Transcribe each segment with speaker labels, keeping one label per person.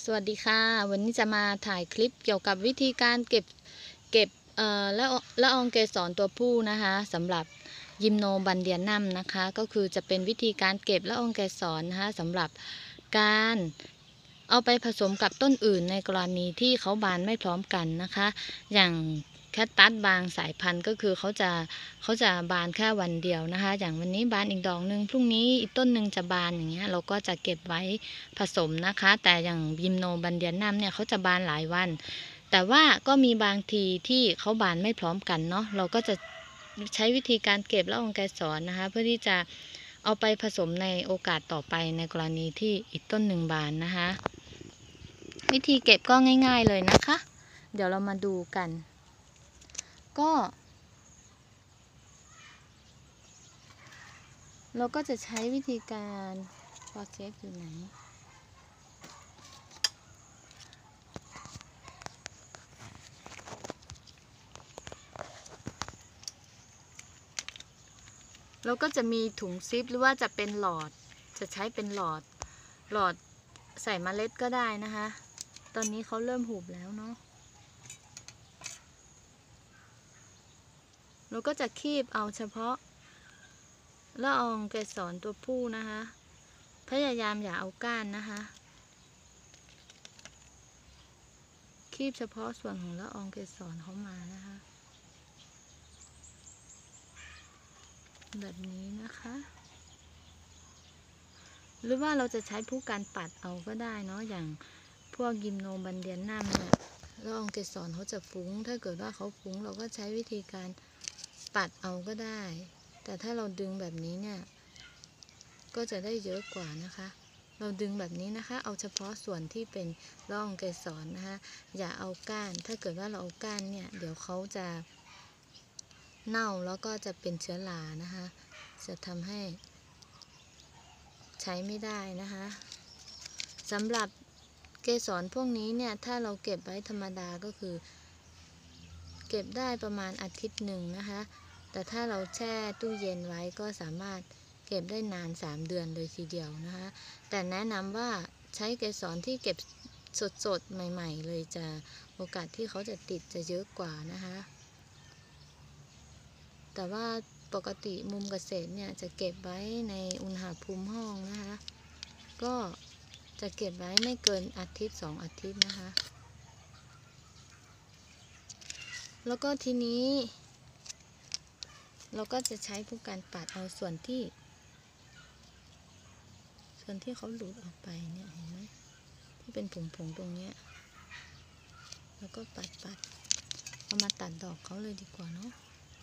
Speaker 1: สวัสดีค่ะวันนี้จะมาถ่ายคลิปเกี่ยวกับวิธีการเก็บละอองเกสรตัวผู้นะคะสำหรับยิมโนบันเดียนัมนะคะก็คือจะเป็นวิธีการเก็บละอองเกสรนะคะสำหรับการเอาไปผสมกับต้นอื่นในกรณีที่เขาบานไม่พร้อมกันนะคะอย่างแคคตัสบางสายพันธุ์ก็คือเขาจะบานแค่วันเดียวนะคะอย่างวันนี้บานอีกดอกหนึ่งพรุ่งนี้อีกต้นหนึ่งจะบานอย่างเงี้ยเราก็จะเก็บไว้ผสมนะคะแต่อย่างยิมโนบันเดียนัมเนี่ยเขาจะบานหลายวันแต่ว่าก็มีบางทีที่เขาบานไม่พร้อมกันเนาะเราก็จะใช้วิธีการเก็บละอองเกสรนะคะเพื่อที่จะเอาไปผสมในโอกาสต่อไปในกรณีที่อีกต้นหนึ่งบานนะคะวิธีเก็บก็ง่ายๆเลยนะคะเดี๋ยวเรามาดูกันก็เราก็จะใช้วิธีการพอเช็คอยู่ไหนเราก็จะมีถุงซิปหรือว่าจะเป็นหลอดจะใช้เป็นหลอดใส่เมล็ดก็ได้นะคะตอนนี้เขาเริ่มหุบแล้วเนาะเราก็จะคีบเอาเฉพาะละอองเกสรตัวผู้นะคะพยายามอย่าเอาก้านนะคะคีบเฉพาะส่วนของละอองเกสรเขามานะคะแบบนี้นะคะหรือว่าเราจะใช้ผู้การปัดเอาก็ได้เนาะอย่างพวกยิมโนบันเดียนัมเนี่ยละอองเกสรเขาจะฟุ้งถ้าเกิดว่าเขาฟุ้งเราก็ใช้วิธีการปัดเอาก็ได้แต่ถ้าเราดึงแบบนี้เนี่ยก็จะได้เยอะกว่านะคะเราดึงแบบนี้นะคะเอาเฉพาะส่วนที่เป็นละอองเกสรนะคะอย่าเอาก้านถ้าเกิดว่าเราเอาก้านเนี่ยเดี๋ยวเขาจะเน่าแล้วก็จะเป็นเชื้อรานะคะจะทำให้ใช้ไม่ได้นะคะสำหรับเกสรพวกนี้เนี่ยถ้าเราเก็บไว้ธรรมดาก็คือเก็บได้ประมาณอาทิตย์หนึ่งนะคะแต่ถ้าเราแช่ตู้เย็นไว้ก็สามารถเก็บได้นาน3 เดือนเลยทีเดียวนะคะแต่แนะนำว่าใช้เกสรที่เก็บสดๆใหม่ๆเลยจะโอกาสที่เขาจะติดจะเยอะกว่านะคะแต่ว่าปกติมุมเกษตรเนี่ยจะเก็บไว้ในอุณหภูมิห้องนะคะก็จะเก็บไว้ไม่เกินอาทิตย์2 อาทิตย์นะคะแล้วก็ทีนี้เราก็จะใช้ผู้การปัดเอาส่วนที่เขาหลุดออกไปเนี่ยเห็นไหมที่เป็นผงๆตรงเนี้ยแล้วก็ปัดเอามาตัดดอกเขาเลยดีกว่าเนาะ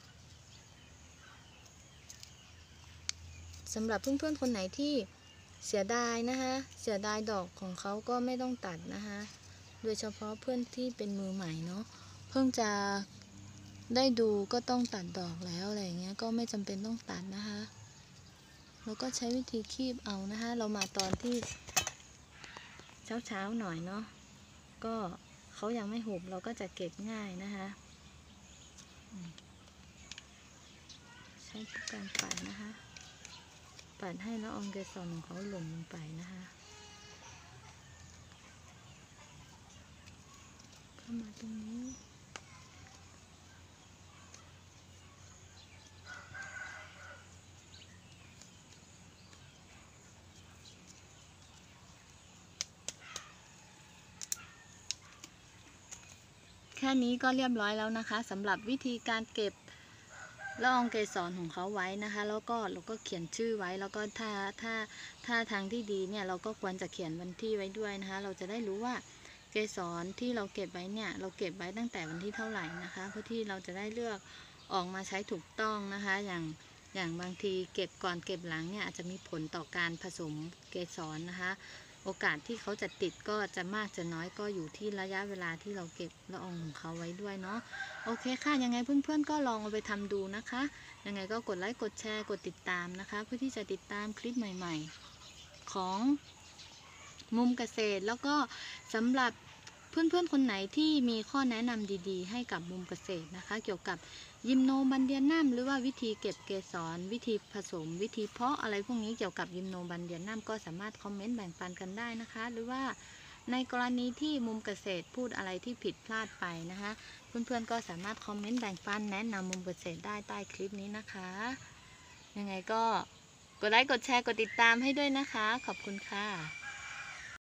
Speaker 1: สำหรับเพื่อนๆคนไหนที่เสียดายนะคะเสียดายดอกของเขาก็ไม่ต้องตัดนะคะโดยเฉพาะเพื่อนที่เป็นมือใหม่เนาะเพิ่งจะได้ดูก็ต้องตัดดอกแล้วอะไรเงี้ยก็ไม่จำเป็นต้องตัดนะคะเราก็ใช้วิธีคีบเอานะคะเรามาตอนที่เช้าหน่อยเนาะก็เขายังไม่หุบเราก็จะเก็บง่ายนะคะใช้การปัดนะคะปัดให้ละอองเกสรของเขาหล่นลงไปนะคะเข้ามาตรงนี้แค่นี้ก็เรียบร้อยแล้วนะคะสำหรับวิธีการเก็บละอองเกสรของเขาไว้นะคะแล้วก็เราก็เขียนชื่อไว้แล้วก็ถ้าทางที่ดีเนี่ยเราก็ควรจะเขียนวันที่ไว้ด้วยนะคะเราจะได้รู้ว่าเกสรที่เราเก็บไว้เนี่ยเราเก็บไว้ตั้งแต่วันที่เท่าไหร่นะคะเพื่อที่เราจะได้เลือกออกมาใช้ถูกต้องนะคะอย่างบางทีเก็บก่อนเก็บหลังเนี่ยอาจจะมีผลต่อการผสมเกสรนะคะโอกาสที่เขาจะติดก็จะมากจะน้อยก็อยู่ที่ระยะเวลาที่เราเก็บละอองของเขาไว้ด้วยเนาะโอเคค่ะยังไงเพื่อนๆก็ลองเอาไปทำดูนะคะยังไงก็กดไลค์กดแชร์กดติดตามนะคะเพื่อที่จะติดตามคลิปใหม่ๆของมุมเกษตรแล้วก็สำหรับเพื่อนๆคนไหนที่มีข้อแนะนำดีๆให้กับมุมเกษตรนะคะเกี่ยวกับยิมโนบันเดียนัมหรือว่าวิธีเก็บเกสรวิธีผสมวิธีเพาะอะไรพวกนี้เกี่ยวกับยิมโนบันเดียนัมก็สามารถคอมเมนต์แบ่งปันกันได้นะคะหรือว่าในกรณีที่มุมเกษตรพูดอะไรที่ผิดพลาดไปนะคะเพื่อนๆก็สามารถคอมเมนต์แบ่งปันแนะนำมุมเกษตรได้ใต้คลิปนี้นะคะยังไงก็กดไลค์กดแชร์กดติดตามให้ด้วยนะคะขอบคุณค่ะ